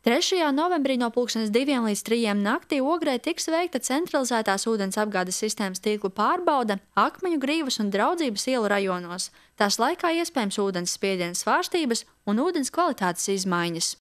3. novembrī no 2 līdz 3 naktī Ogrē tiks veikta centralizētās ūdens apgādes sistēmas tīklu pārbaude Akmeņu, Grīvas un Draudzības ielu rajonos. Tās laikā iespējams ūdens spiediena svārstības un ūdens kvalitātes izmaiņas.